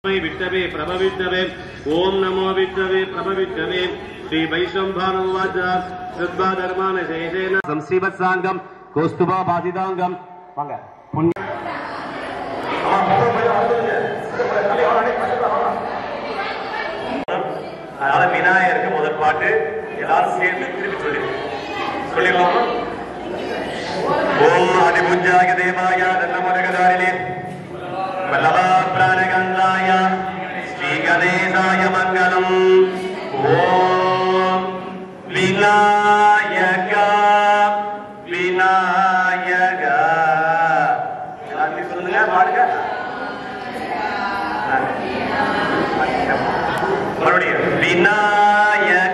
विष्णवे प्रभविष्णवे ओम नमो विष्णवे प्रभविष्णवे श्री वैश्वम्भरवाच श्रद्धा धर्मान शेषेण संसीवत्सांगम कौस्तुभा बाधितांगम वांगा पुण्य அதனால விநாயகருக்கு முதல் பாட்டு எல்லாரும் சேர்ந்து திருப்பி சொல்லிடலாமா? ஓம் அதிபுஜாய தேவாய தன்னமரகதாரிலே வல்லபா பிராணகந்தாய ஸ்ரீ கணேசாய மங்களம். ஓம் விநாயகா விநாயகா எல்லாத்தையும் சொல்லுங்க, பாடுங்க. மறுபடியும் விநாயக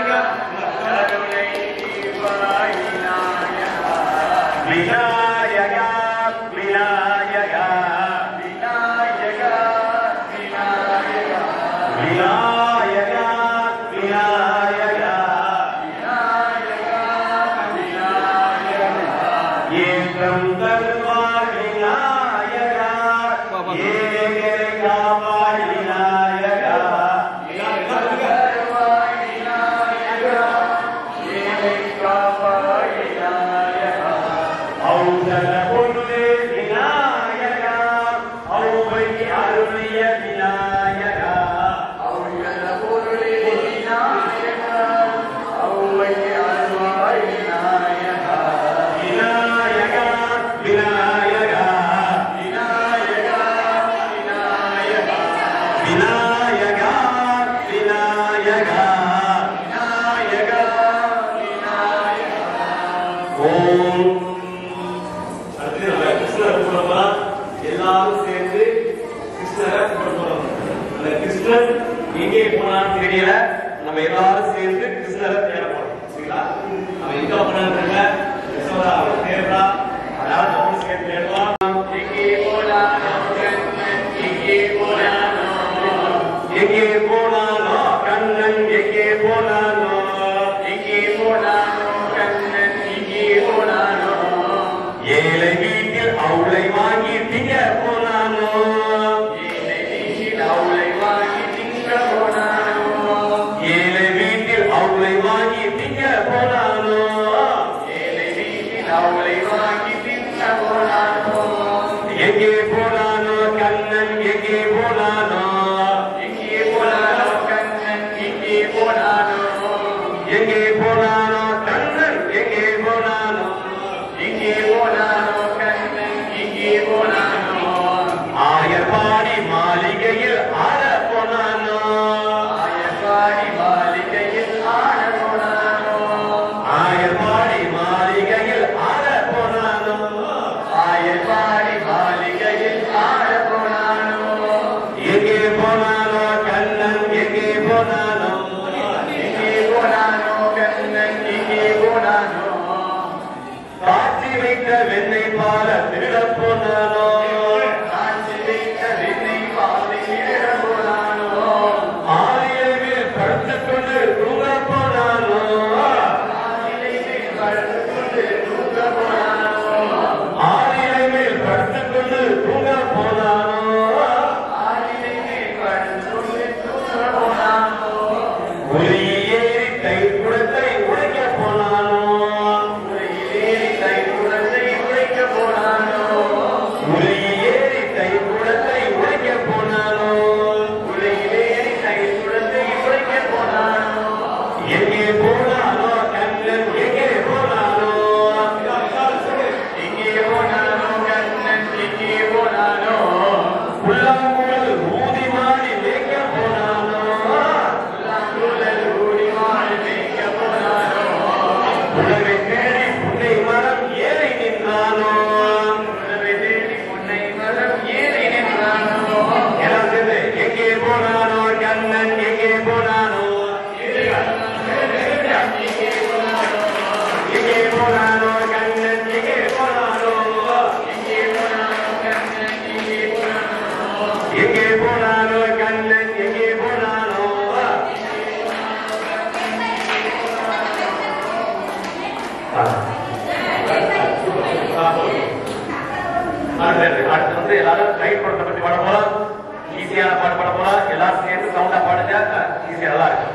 எல்லாரும் சேர்ந்து கிருஷ்ணரை கும்பிடுறோம். அந்த கிருஷ்ணன் எங்கே போனான்னு தெரியல, நம்ம எல்லாரும் சேர்ந்து கிருஷ்ணரை தேட போறோம். சரிங்களா? நம்ம எங்க போனான்னு யசோதா தேடுறா, அதனால நம்ம சேர்ந்து தேடலாம். எங்கே போனானோ கண்ணன், எங்கே போனானோ, எங்கே போனானோ கண்ணன், எங்கே போனானோ, எங்கே போனானோ கண்ணன், எங்கே போனானோ, ஏழை வீட்டில் அவளை வாங்கி திங்க போனானோ, ஏழை வீட்டில் அவளை வாங்கி திங்க போனானோ, ஏழை வீட்டில் அவளை வாங்கி திங்க போனானோ, ஏழை வீட்டில் அவளை வாங்கி திங்க போனானோ, எங்கே போனானோ கண்ணன், எங்கே போனானோ, எங்கே போனானோ கண்ணன், எங்கே போனானோ, எங்கே போனானோ கண்ணன், எங்கே போனானோ, எங்கே போனானோ கண்ணன், எங்கே போனானோ, ஆயர்பாடி மாளிகையில் ஆட போனானோ, ஆயர்பாடி மாளிகையில் ஆட போனானோ, ஆயர்பாடி மாளிகையில் ஆட போனானோ, ஆயர்பாடி மாளிகையில் ஆட போனானோ, எங்கே போனானோ கண்ணன், எங்கே போனானோ, எங்கே போனானோ கண்ணன், எங்கே போனானோ, காட்சி வைத்த வெண்ணெய் பால திருட போனானோ, காட்சி வைத்த வெண்ணெய் பாலை திருட போனானோ, ஆலியில் படுத்துக் கொண்டு தூங்க போனானோ, ஆலியில் படுத்துக் கொண்டு தூங்க போனானோ, ஆலியில் படுத்துக் கொண்டு தூங்க போனானோ, ஆலியில் படுத்துக் கொண்டு தூங்க போனானோ, ஒளியேறி கை குடத்தை உடைக்க போனானோ, ஒளியேறி கை குடத்தை உடைக்க போனானோ, ஒளியேறி கை குடத்தை உடைக்க போனானோ, ஒளியேறி கை குடத்தை உடைக்க போனானோ, எங்கே போனானோ கண்ணன், எங்கே போனானோ, எங்கே போனானோ கண்ணன், எங்கே போனானோ, புல்லாங்குழல் ஊதி மாறி மேய்க்க போனானோ, புல்லாங்குழல் ஊதி மாறி மேய்க்க போனானோ, உலகை தேடி புன்னை மரம் ஏறி நின்றானோ, உலகை தேடி புன்னை மரம் ஏறி நின்றானோ, எல்லாம் சேர்ந்து எங்கே போனானோ கண்ணன், எங்கே போனானோ, எங்கே போனானோ கண்ணன், எங்கே போனானோ, எங்கே போனானோ கண்ணன், எங்கே போனானோ, எங்கே போனானோ கண்ணன், எங்கே போனானோ, அடுத்து எல்லாரும் லைட் படத்தை பத்தி பாட போலாம். ஈஸியான பாட்டு பாட போறோம். எல்லாரும் சேர்ந்து சவுண்டா பாடுங்க. ஈஸியா நல்லா இருக்கும்.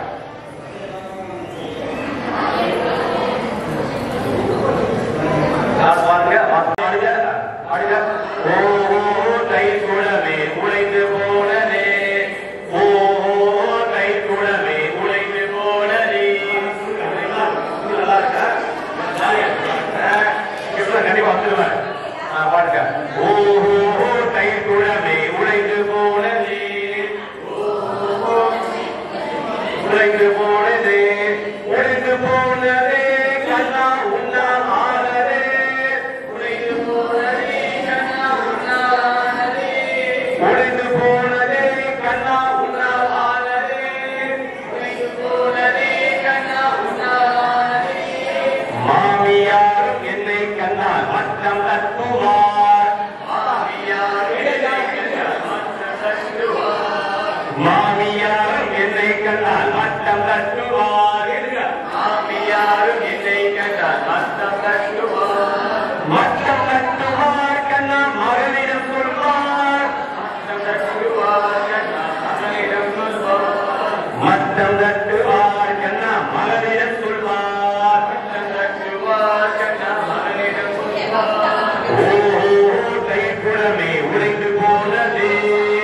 பாருங்க பாடுங்க பாடுங்க. ஓ தை குளமே உழைந்து போனதே, ஓ தை குளமே உழைந்து போனதே. நல்லா இருக்கா? கண்டிப்பா வந்துருவாரு. பாடுங்க. ஓ தை குளமே உழைந்து போனதே, உழைந்து போனதே, உழைந்து போனதே கண்ணா உன்னால் ஆனதே, உழைந்து போனதே கண்ணா உன்னால் ஆனதே, உழைந்து போனதே கண்ணா உன்னால் ஆனதே, உழைந்து போனதே கண்ணா உன்னால் ஆனதே. மாமியாரும் என்னை கண்ணால் மட்டம் தட்டுவார், மாமியாரும் என்னை கண்ணால் மட்டம் தட்டுவார், மாமியாரும் என்னை கண்ணால் மட்டம் தட்டுவார், மாமியாரும் என்னை கண்ணால் மட்டம் தட்டுவார், மட்டம் தட்டுவார் கண்ணா மகளிடம் சொல்வார், மட்டம் தட்டுவார் கண்ணா மகளிடம் சொல்வார், மட்டம் தட்டுவார் கண்ணா மகளிடம் சொல்வார், மட்டம் தட்டுவார் கண்ணா மகளிடம் சொல்வார். ஓ தை குளமே உழைந்து போனதே,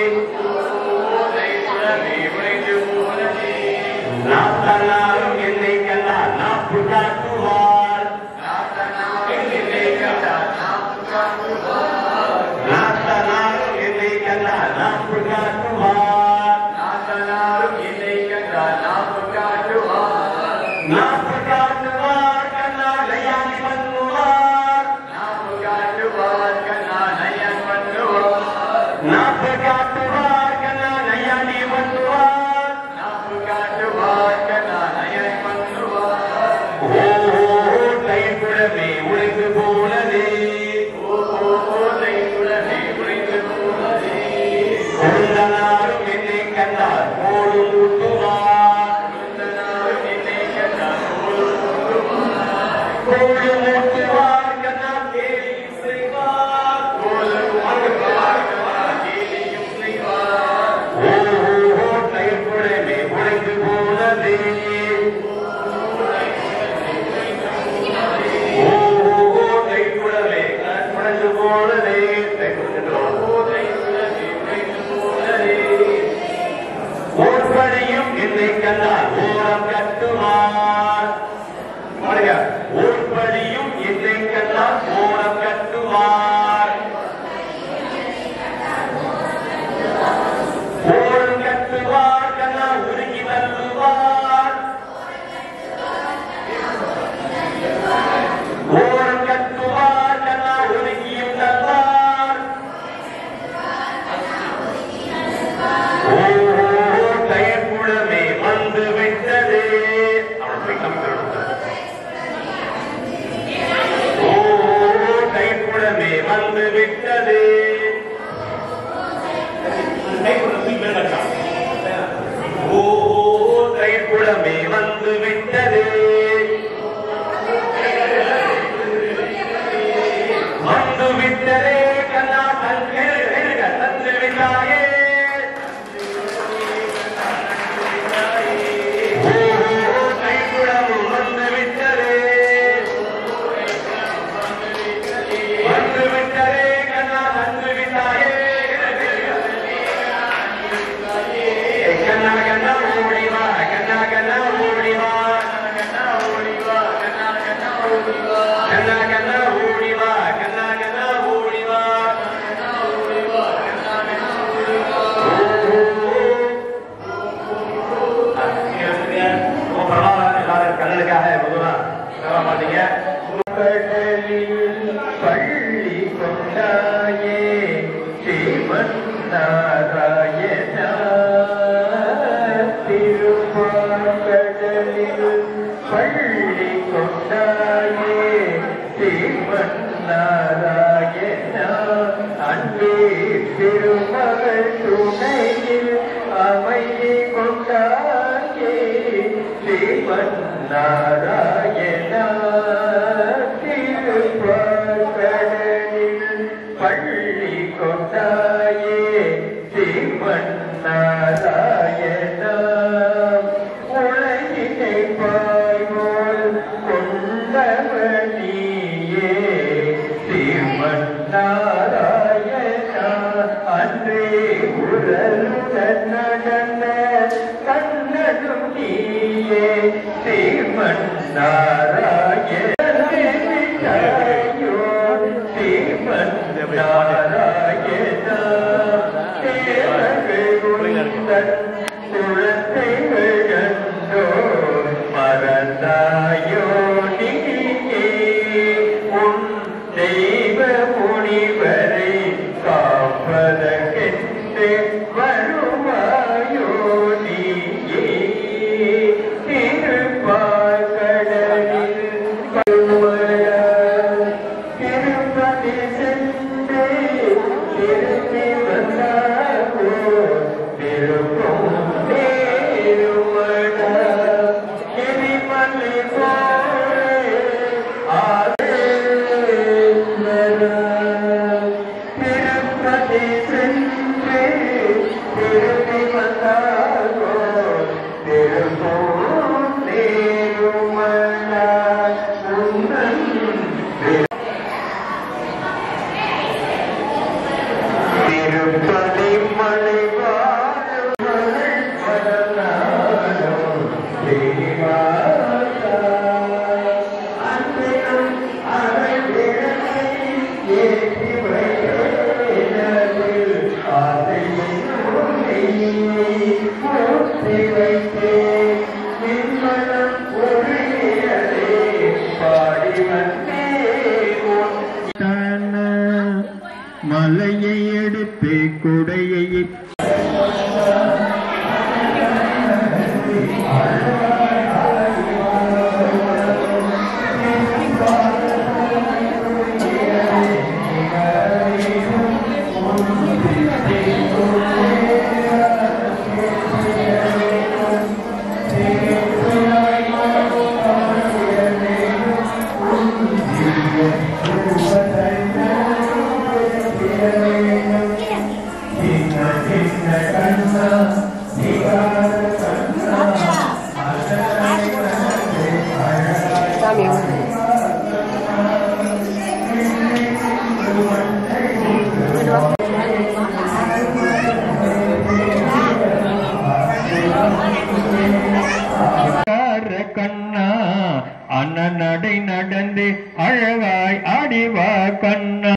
நாத்தனாரும் என்னை கண்டால் நாப்பு காட்டுவார், நாத்தனாரும் என்னை கண்டால் நாப்பு காட்டுவார், நாத்தனாரும் என்னை கண்டால் நாப்பு காட்டுவார், நாத்தனாரும் என்னை கண்டால் நாப்பு காட்டுவார், நாப்பு காட்டுவார் கண்ணா நையாண்டி பண்ணுவார், நாப்பு காட்டுவார் கண்ணா நையாண்டி பண்ணுவார், நாப்பு காட்டுவார் கண்ணா நையாண்டி பண்ணுவார், நாப்பு காட்டுவார் கண்ணா நையாண்டி பண்ணுவார். ஓ தை குளமே உழைந்து போனதே, ஓ தை குளமே உழைந்து போனதே, கொழுந்தனாரும் என்னை கண்டால் கோடு மூட்டுவார், கொழுந்தனாரும் என்னை கண்டால் கோடு மூட்டுவார், கோடு மூட்டுவார் கண்ணா கேலியும் செய்வார், கோடு மூட்டுவார் கண்ணா கேலியும் செய்வார். ஓ தை குளமே உழைந்து போனதே, ஓ தை குளமே உழைந்து போனதே, தை குளமே உழைந்து போனதே. ஓர்படியும் என்னை கண்டால் ஓரம் கட்டுவார், பாருங்க. ஓர்படியும் என்னை கண்டால் ஓரம் கட்டுவார், ஓரம் கட்டுவார் கண்ணா உருகி தள்ளுவார், ஓரம் கட்டுவார் கண்ணா உருகியும் தள்ளார். ஓ தை குளமே வந்து விட்டதே, ஓ தை குளமே வந்து விட்டதே, ஓ தை குளமே வந்து விட்டதே, வந்து விட்டதே கண்ணா தந்து விட்டாயே, ஓ தை குளமும் வந்து விட்டதே, வந்து விட்டதே கண்ணா தந்து விட்டாயே, கண்ணா கண்ணா ஓடிவா கண்ணா கண்ணா ஓடிவா, கண்ணா ஓடிவா கண்ணா கண்ணா ஓடிவா, கண்ணா கண்ணா ஓடிவா கண்ணா கண்ணா ஓடிவா, கண்ணா ஓடிவா கண்ணா கண்ணா ஓடிவா. எல்லாரும் கண்ணனுக்காக முதலா மாட்டீங்க. கடலில் பள்ளி கொண்டாயே ஸ்ரீமன் நாராயணா, திருமாங்கடலில் பள்ளி கொண்டாயே ஸ்ரீமன் நாராயணா, அன்பே திருமகள் துணையில் அமைதி கொண்டாயே ஸ்ரீமன் நாராயணா, திருப்பார்கடலில் பள்ளி கொண்டாயே ஸ்ரீமன் மலையை எடுத்து குடையை கண்ணா அண்ணன் நடை நடந்து அழகாய் ஆடிவா கண்ணா.